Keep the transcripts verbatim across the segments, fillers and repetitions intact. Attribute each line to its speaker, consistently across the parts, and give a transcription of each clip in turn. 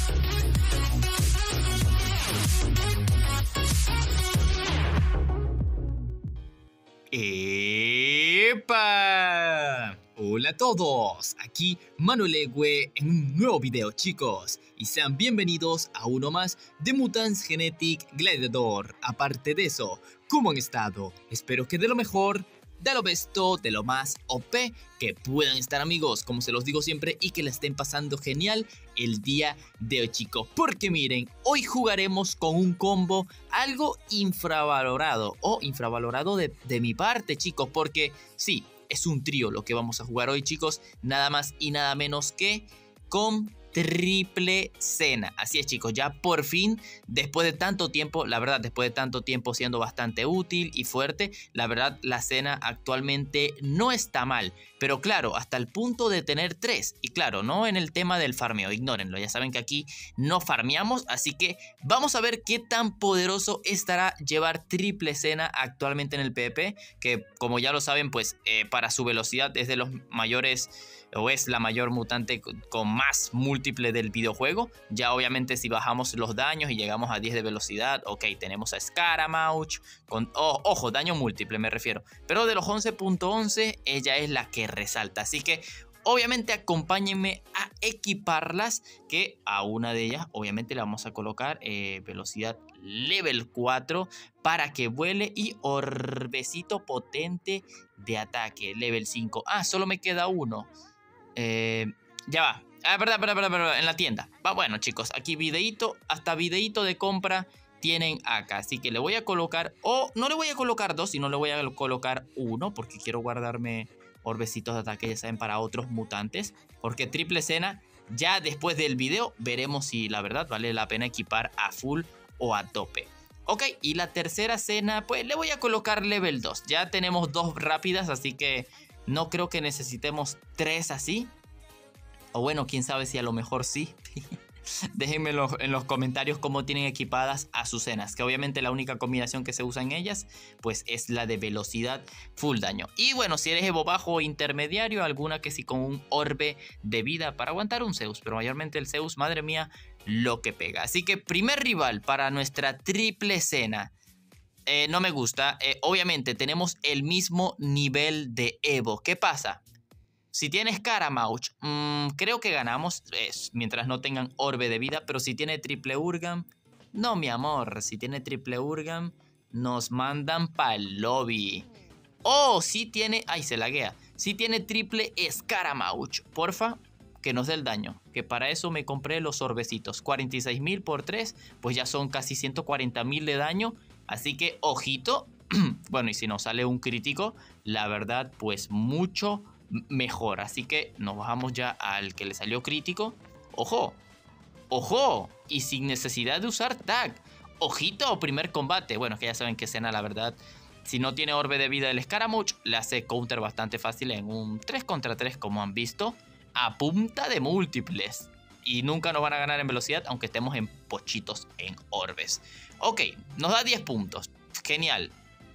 Speaker 1: ¡Epa! Hola a todos, aquí Manuel Egue en un nuevo video, chicos, y sean bienvenidos a uno más de Mutants Genetic Gladiator. Aparte de eso, ¿cómo han estado? Espero que de lo mejor, de lo besto, de lo más O P que puedan estar, amigos, como se los digo siempre, y que la estén pasando genial el día de hoy, chicos, porque miren, hoy jugaremos con un combo algo infravalorado, o infravalorado de, de mi parte, chicos, porque sí, es un trío lo que vamos a jugar hoy, chicos, nada más y nada menos que con triple cena. Así es, chicos, ya por fin, después de tanto tiempo, la verdad, después de tanto tiempo siendo bastante útil y fuerte, la verdad, la cena actualmente no está mal, pero claro, hasta el punto de tener tres, y claro, no en el tema del farmeo, ignórenlo, ya saben que aquí no farmeamos, así que vamos a ver qué tan poderoso estará llevar triple cena actualmente en el PvP, que como ya lo saben, pues eh, para su velocidad es de los mayores, o es la mayor mutante con más múltiple del videojuego. Ya obviamente si bajamos los daños y llegamos a diez de velocidad, ok, tenemos a Scaramouche, con, oh, ojo, daño múltiple me refiero, pero de los once punto once ella es la que resalta, así que obviamente acompáñenme a equiparlas, que a una de ellas obviamente le vamos a colocar eh, velocidad level cuatro para que vuele, y orbecito potente de ataque level cinco. Ah, solo me queda uno. Eh, ya va. Ah, verdad, verdad, verdad, verdad, en la tienda. Va, bueno, chicos, aquí videíto, hasta videíto de compra tienen acá. Así que le voy a colocar, o no le voy a colocar dos, sino le voy a colocar uno, porque quiero guardarme orbecitos de ataque, ya saben, para otros mutantes. Porque triple cena, ya después del video veremos si la verdad vale la pena equipar a full o a tope. Ok, y la tercera cena, pues le voy a colocar level dos. Ya tenemos dos rápidas, así que no creo que necesitemos tres así. O bueno, quién sabe si a lo mejor sí. Déjenme en los, en los comentarios cómo tienen equipadas a sus cenas, que obviamente la única combinación que se usa en ellas pues es la de velocidad full daño. Y bueno, si eres Evo bajo o intermediario, alguna que sí con un orbe de vida para aguantar un Zeus, pero mayormente el Zeus, madre mía, lo que pega. Así que primer rival para nuestra triple cena. Eh, no me gusta. Eh, obviamente tenemos el mismo nivel de Evo. ¿Qué pasa? Si tiene Scaramouche, mmm, creo que ganamos, eh, mientras no tengan orbe de vida. Pero si tiene triple Urgan, no, mi amor. Si tiene triple Urgan, nos mandan pa'l lobby. Oh, si tiene, ay, se laguea. Si tiene triple Scaramouche, porfa, que nos dé el daño, que para eso me compré los orbecitos. cuarenta y seis mil por tres, pues ya son casi ciento cuarenta mil de daño. Así que, ojito. Bueno, y si nos sale un crítico, la verdad, pues mucho mejor. Así que nos bajamos ya al que le salió crítico. ¡Ojo! ¡Ojo! Y sin necesidad de usar tag. ¡Ojito! Primer combate. Bueno, es que ya saben que cena, la verdad, si no tiene orbe de vida el Scaramouche, le hace counter bastante fácil en un tres contra tres, como han visto, a punta de múltiples. Y nunca nos van a ganar en velocidad, aunque estemos en pochitos en orbes. Ok, nos da diez puntos. Genial.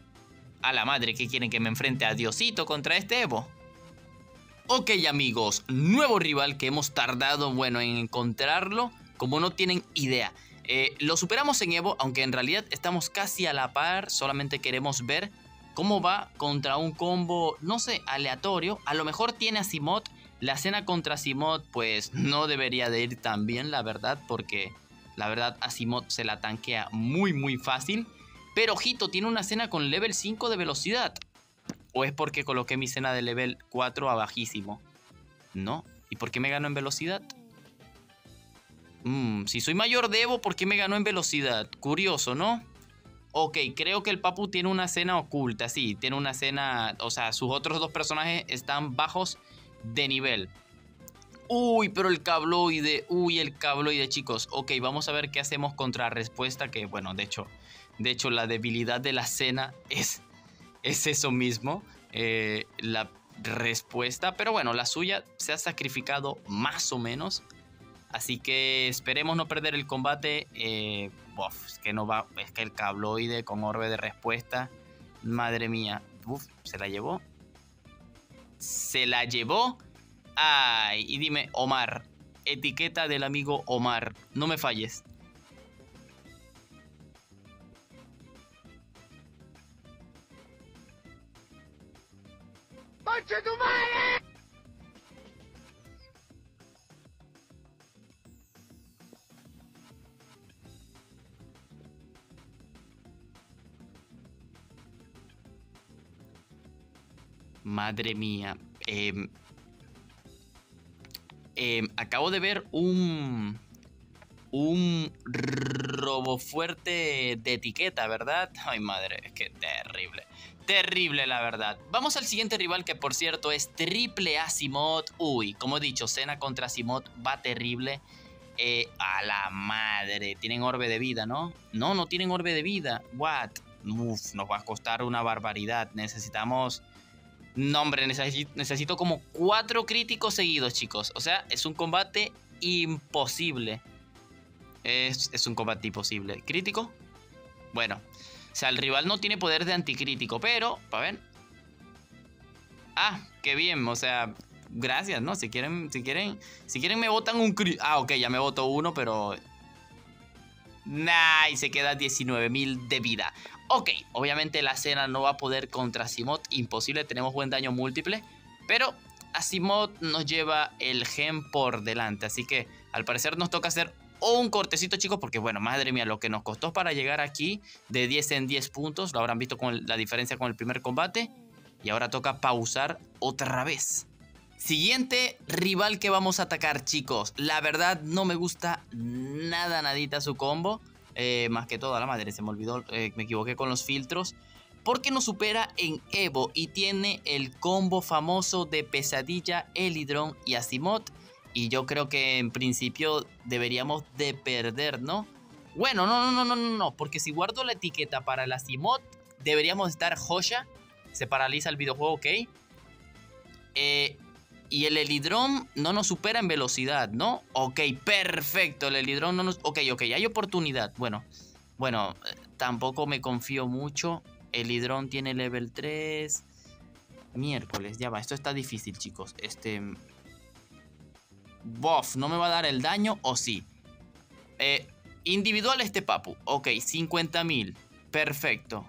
Speaker 1: A la madre, ¿qué quieren que me enfrente a Diosito contra este Evo? Ok, amigos, nuevo rival que hemos tardado, bueno, en encontrarlo, como no tienen idea. Eh, lo superamos en Evo, aunque en realidad estamos casi a la par. Solamente queremos ver cómo va contra un combo, no sé, aleatorio. A lo mejor tiene a Simot. La cena contra Simot pues no debería de ir tan bien, la verdad, porque la verdad a Simot se la tanquea muy muy fácil. Pero ojito, tiene una cena con level cinco de velocidad. ¿O es porque coloqué mi cena de level cuatro a bajísimo? No. ¿Y por qué me ganó en velocidad? Mm, si soy mayor de Evo, ¿por qué me ganó en velocidad? Curioso, ¿no? Ok, creo que el Papu tiene una cena oculta. Sí, tiene una cena... O sea, sus otros dos personajes están bajos de nivel. Uy, pero el cabloide. Uy, el cabloide, chicos. Ok, vamos a ver qué hacemos contra respuesta. Que, bueno, de hecho... De hecho, la debilidad de la cena es... Es eso mismo, eh, la respuesta. Pero bueno, la suya se ha sacrificado más o menos. Así que esperemos no perder el combate. Eh, uf, es que no va, es que el cabloide con orbe de respuesta. Madre mía. Uf, ¿se la llevó? ¿Se la llevó? Ay, y dime, Omar, etiqueta del amigo Omar. No me falles.
Speaker 2: ¡Concha tu madre!
Speaker 1: Madre mía. Eh, eh, acabo de ver un... Un robo fuerte de etiqueta, ¿verdad? Ay, madre, es que terrible. Terrible, la verdad. Vamos al siguiente rival, que por cierto es Triple Asimot. Uy, como he dicho, Cena contra Asimot va terrible. Eh, a la madre. Tienen orbe de vida, ¿no? No, no tienen orbe de vida. What? Uf, nos va a costar una barbaridad. Necesitamos... No, hombre, necesito, necesito como cuatro críticos seguidos, chicos. O sea, es un combate imposible. Es, es un combate imposible. ¿Crítico? Bueno. O sea, el rival no tiene poder de anticrítico, pero... para ver. Ah, qué bien. O sea, gracias, ¿no? Si quieren, si quieren, si quieren me botan un crítico. Ah, ok, ya me botó uno, pero... Nah, y se queda diecinueve mil de vida. Ok, obviamente la Cena no va a poder contra Asimot. Imposible, tenemos buen daño múltiple. Pero Asimot nos lleva el gen por delante. Así que al parecer nos toca hacer un cortecito, chicos, porque bueno, madre mía, lo que nos costó para llegar aquí de diez en diez puntos, lo habrán visto con la diferencia con el primer combate, y ahora toca pausar otra vez. Siguiente rival que vamos a atacar, chicos. La verdad no me gusta nada, nadita su combo, eh, más que todo a la madre, se me olvidó, eh, me equivoqué con los filtros, porque nos supera en Evo y tiene el combo famoso de Pesadilla, Elidron y Asimot. Y yo creo que en principio deberíamos de perder, ¿no? Bueno, no, no, no, no, no, no. Porque si guardo la etiqueta para el Asimot, deberíamos estar joya. Se paraliza el videojuego, ok. Eh, y el Elidron no nos supera en velocidad, ¿no? Ok, perfecto. El Elidron no nos... Ok, ok, hay oportunidad. Bueno, bueno, tampoco me confío mucho. El Elidron tiene level tres. Miércoles, ya va. Esto está difícil, chicos. Este... Bof, ¿no me va a dar el daño o sí? Eh, individual este papu. Ok, cincuenta mil. Perfecto.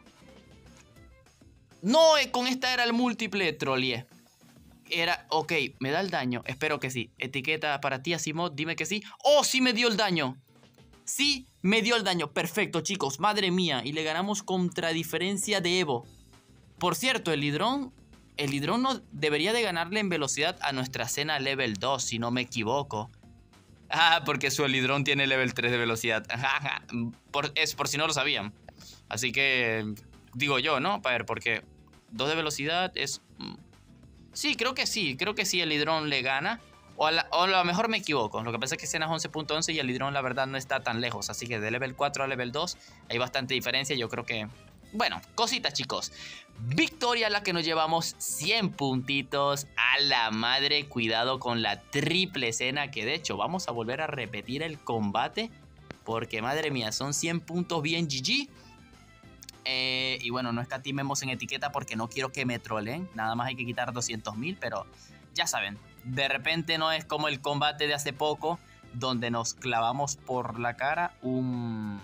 Speaker 1: No, eh, con esta era el múltiple, troleé. Era, ok, ¿me da el daño? Espero que sí. Etiqueta para ti, Asimot, dime que sí. ¡Oh, sí me dio el daño! Sí, me dio el daño. Perfecto, chicos. Madre mía. Y le ganamos contra diferencia de Evo. Por cierto, el Hidrón... El Hidrón no debería de ganarle en velocidad a nuestra Cena level dos, si no me equivoco. Ah, porque su Elidron tiene level tres de velocidad. Por, es por si no lo sabían. Así que digo yo, ¿no? A ver, porque dos de velocidad es... Sí, creo que sí. Creo que sí el Elidron le gana. O a, la, o a lo mejor me equivoco. Lo que pasa es que Cena es once punto once y el Elidron la verdad no está tan lejos. Así que de level cuatro a level dos hay bastante diferencia. Yo creo que... Bueno, cositas, chicos. Victoria la que nos llevamos cien puntitos a la madre. Cuidado con la triple Cena, que de hecho vamos a volver a repetir el combate, porque madre mía, son cien puntos bien G G. Eh, y bueno, no escatimemos en etiqueta porque no quiero que me troleen. Nada más hay que quitar doscientos mil, pero ya saben, de repente no es como el combate de hace poco, donde nos clavamos por la cara un...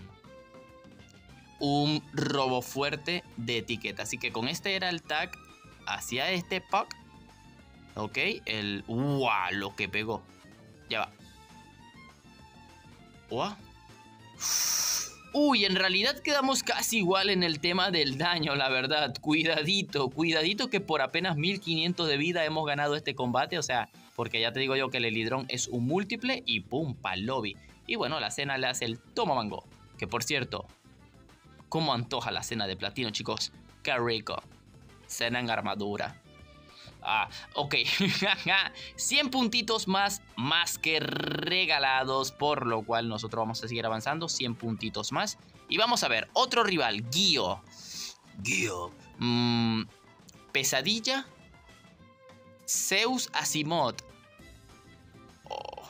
Speaker 1: un robo fuerte de etiqueta. Así que con este era el tag hacia este pack. Ok, el... ¡Wow! Lo que pegó. Ya va. ¡Wow! Uy, en realidad quedamos casi igual en el tema del daño, la verdad. Cuidadito, cuidadito que por apenas mil quinientos de vida hemos ganado este combate. O sea, porque ya te digo yo que el Elidron es un múltiple y pum, pa'l lobby. Y bueno, la Cena le hace el toma mango. Que por cierto... ¿Cómo antoja la Cena de platino, chicos? ¡Qué rico! Cena en armadura. Ah, ok. cien puntitos más, más que regalados. Por lo cual nosotros vamos a seguir avanzando. cien puntitos más. Y vamos a ver, otro rival. Gio. Gio. Mm, Pesadilla. Zeus Asimot. Oh.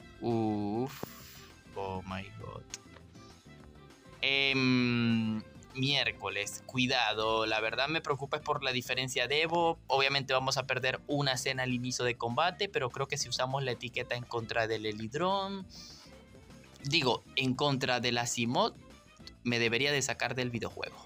Speaker 1: Uf. Oh my god. Eh, miércoles. Cuidado, la verdad me preocupa es por la diferencia de Evo. Obviamente vamos a perder una escena al inicio de combate, pero creo que si usamos la etiqueta en contra del Elidron, digo, en contra del Asimov, me debería de sacar del videojuego.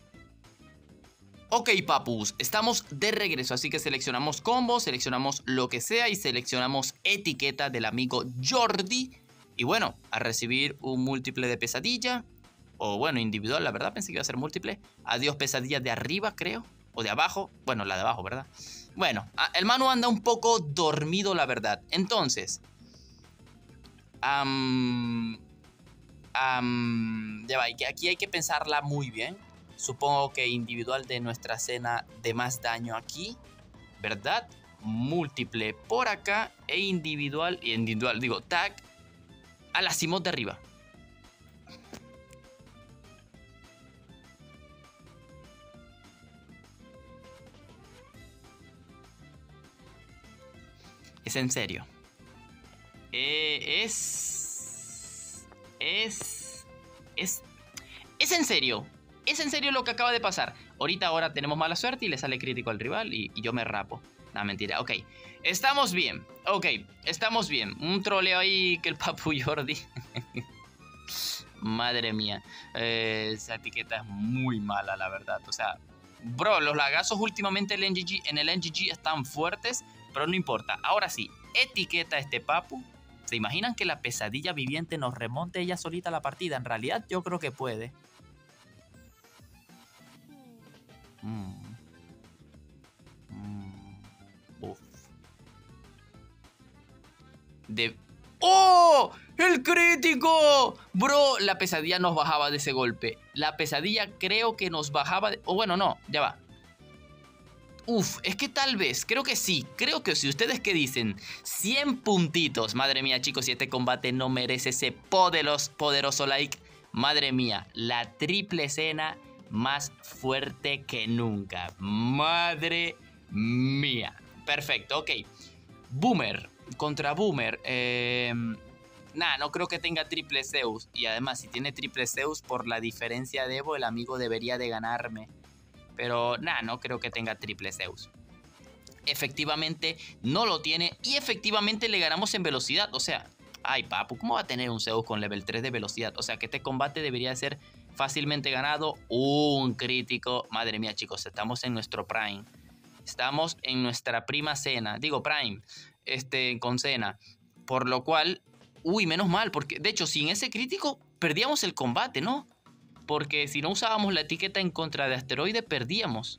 Speaker 1: Ok, papus, estamos de regreso, así que seleccionamos combo, seleccionamos lo que sea y seleccionamos etiqueta del amigo Jordi. Y bueno, a recibir un múltiple de pesadilla, o bueno, individual, la verdad pensé que iba a ser múltiple. Adiós pesadilla de arriba, creo, o de abajo, bueno, la de abajo, ¿verdad? Bueno, el Manu anda un poco dormido, la verdad. Entonces, um, um, ya va, aquí hay que pensarla muy bien. Supongo que individual de nuestra escena de más daño aquí, ¿verdad? Múltiple por acá e individual, y individual, digo, tag a la Asimov de arriba. Es en serio. Eh, es... Es... Es... Es en serio. Es en serio lo que acaba de pasar. Ahorita ahora tenemos mala suerte y le sale crítico al rival y, y yo me rapo. No, mentira. Ok. Estamos bien. Ok. Estamos bien. Un troleo ahí que el papu Jordi. Madre mía. Eh, esa etiqueta es muy mala, la verdad. O sea, bro, los lagazos últimamente en el N G G, en el N G G están fuertes, pero no importa. Ahora sí, etiqueta a este papu. ¿Se imaginan que la pesadilla viviente nos remonte ella solita a la partida? En realidad yo creo que puede. Mm. Mm. Uf. De... ¡Oh! ¡El crítico! Bro, la pesadilla nos bajaba de ese golpe. La pesadilla creo que nos bajaba de... O oh, bueno, no, ya va. Uf, es que tal vez, creo que sí. Creo que si ustedes que dicen cien puntitos. Madre mía, chicos, si este combate no merece ese poderoso, poderoso like. Madre mía, la triple escena más fuerte que nunca. Madre mía. Perfecto, ok. Boomer contra Boomer. Eh, Nada, no creo que tenga triple Zeus. Y además, si tiene triple Zeus, por la diferencia de Evo, el amigo debería de ganarme. Pero nada, no creo que tenga triple Zeus. Efectivamente, no lo tiene. Y efectivamente le ganamos en velocidad. O sea, ay papu, ¿cómo va a tener un Zeus con level tres de velocidad? O sea, que este combate debería ser fácilmente ganado. Un crítico. Madre mía, chicos, estamos en nuestro prime. Estamos en nuestra prima cena. Digo prime, este, con cena. Por lo cual, uy, menos mal. Porque, de hecho, sin ese crítico, perdíamos el combate, ¿no? Porque si no usábamos la etiqueta en contra de asteroide, perdíamos.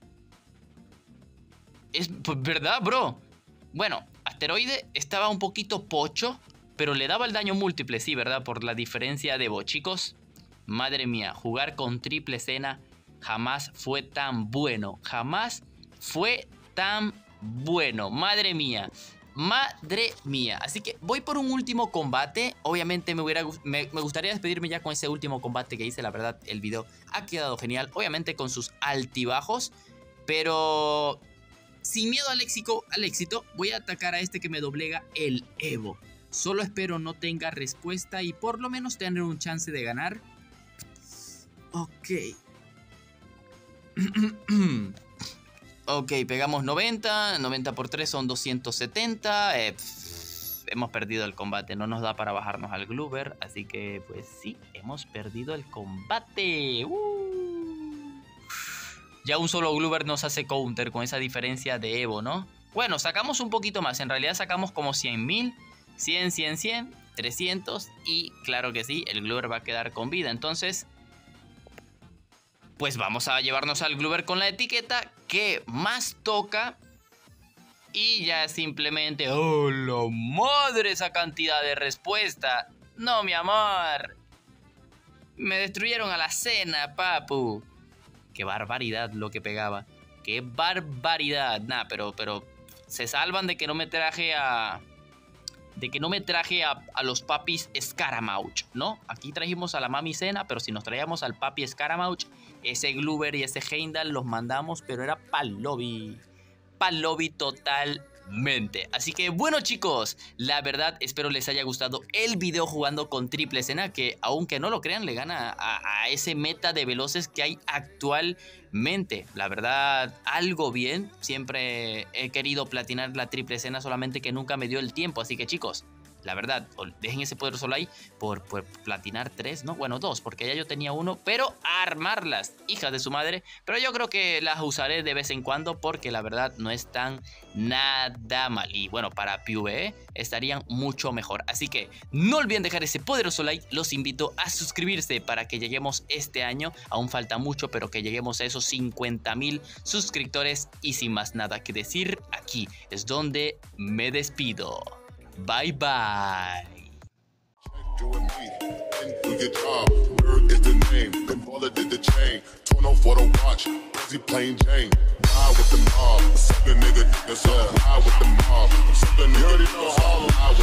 Speaker 1: Es verdad, bro. Bueno, asteroide estaba un poquito pocho, pero le daba el daño múltiple, sí, ¿verdad? Por la diferencia de Evo. Chicos, madre mía, jugar con triple cena jamás fue tan bueno. Jamás fue tan bueno. Madre mía. Madre mía. Así que voy por un último combate. Obviamente me, hubiera, me, me gustaría despedirme ya con ese último combate que hice. La verdad, el video ha quedado genial. Obviamente con sus altibajos. Pero sin miedo al éxito, al éxito, voy a atacar a este que me doblega, el Evo. Solo espero no tenga respuesta y por lo menos tener un chance de ganar. Ok. Ok, pegamos noventa, noventa por tres son doscientos setenta, eh, pff, hemos perdido el combate, no nos da para bajarnos al Gloober, así que pues sí, hemos perdido el combate. Uh. Ya un solo Gloober nos hace counter con esa diferencia de Evo, ¿no? Bueno, sacamos un poquito más, en realidad sacamos como cien mil, cien, cien, cien, trescientos y claro que sí, el Gloober va a quedar con vida, entonces... Pues vamos a llevarnos al Gloober con la etiqueta que más toca. Y ya simplemente... ¡Oh, la madre! Esa cantidad de respuesta. No, mi amor. Me destruyeron a la cena, papu. Qué barbaridad lo que pegaba. Qué barbaridad. Nah, pero, pero... Se salvan de que no me traje a... De que no me traje a, a los papis Scaramouche, ¿no? Aquí trajimos a la mami Cena, pero si nos traíamos al papi Scaramouche, ese Gloober y ese Heimdall los mandamos, pero era pa'l lobby. Pa'l lobby total mente. Así que bueno chicos, la verdad espero les haya gustado el video jugando con triple escena, que aunque no lo crean le gana a, a ese meta de veloces que hay actualmente. La verdad, algo bien. Siempre he querido platinar la triple escena, solamente que nunca me dio el tiempo. Así que chicos, la verdad, dejen ese poderoso like por, por platinar tres, ¿no? Bueno, dos, porque ya yo tenía uno, pero armarlas, hijas de su madre. Pero yo creo que las usaré de vez en cuando porque la verdad no están nada mal. Y bueno, para PvE estarían mucho mejor. Así que no olviden dejar ese poderoso like. Los invito a suscribirse para que lleguemos este año. Aún falta mucho, pero que lleguemos a esos cincuenta mil suscriptores. Y sin más nada que decir, aquí es donde me despido. Bye bye.
Speaker 2: Doing me, and do your job. Bird is the name, then baller did the chain. Turn on for the watch, busy plain Jane. Ride with the mob, suck a nigga, nigga, so ride with the mob. Suck a nigga, nigga, so ride